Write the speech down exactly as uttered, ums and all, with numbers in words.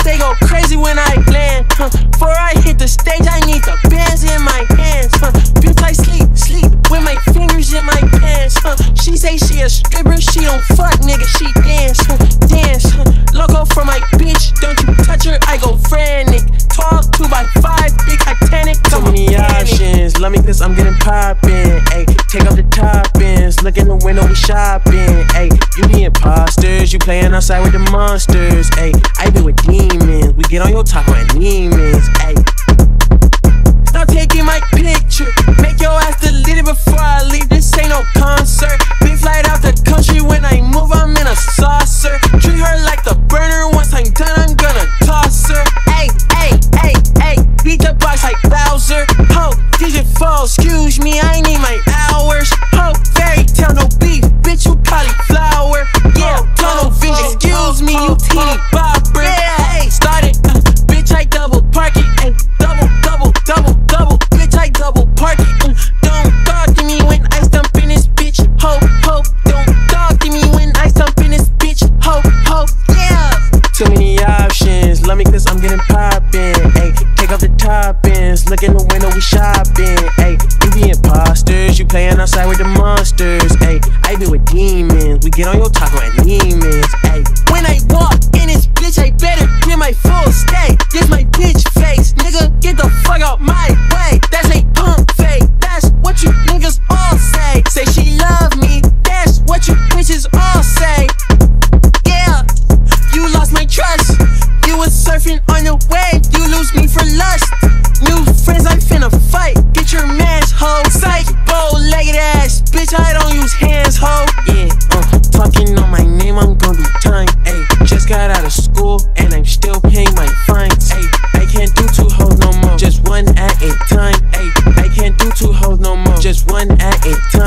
they go crazy when I land. Huh. Before I hit the stage, I need the bands in my hands. Huh. Bitch, I sleep, sleep with my fingers in my pants. Huh. She say she a stripper, she don't fuck, nigga, she dance. Huh. Dance, huh. Logo for my bitch, don't you touch her, I go frantic. Tall, two by five, big Titanic. Too many options, love me cause I'm getting poppin'. Ayy, take off the toppings, look in the window, we shopping. Ayy, you the imposters, you playin' outside with the monsters. Ayy, I be with demons, we get on your top with demons. Ayy, stop taking my picture, make your ass delete it before I leave. This ain't no concert. Big flight out the country, when I move, I'm in a saucer. Treat her like the burner, once I'm done, I'm gonna toss her. Ayy, ayy, ayy, ayy, beat the box like Bowser. Ho, digit fall, excuse me, I need my hours. Ho, fairy tale, no beef, bitch, you cauliflower. Yeah, tunnel vision, excuse me, you teeny bopper. Yeah, ayy, started, uh, bitch, I double park it. Ayy, double, double, double, double, bitch, I double park it. Uh, don't talk to me when I stump in this bitch. Ho, ho, don't talk to me when I stump in this bitch. Ho, ho, yeah. Too many options, love me cause I'm getting poppin'. Ayy, take off the toppings, look in the window, we shopping. Ayy, you the imposters, you playin' outside with the monsters. Ayy, I be with demons, we get on your taco and demons. Ayy, when I walk in this bitch, I better get my full stay. This my bitch face, nigga, get the fuck out my way. That's a pump fake, that's what you niggas all say. Say she love me, that's what you bitches all say. Yeah, you lost my trust, you was surfing on your wave, you lose me for lust. New friends, I finna fight, get your man's hoe. Psych, bow-legged ass, bitch, I don't use hands, hoe. Yeah, uh, talking on my name, I'm gonna do time. Ayy, just got out of school, and I'm still paying my fines. Ayy, I can't do two hoes no more, just one at a time. Ayy, I can't do two hoes no more, just one at a time.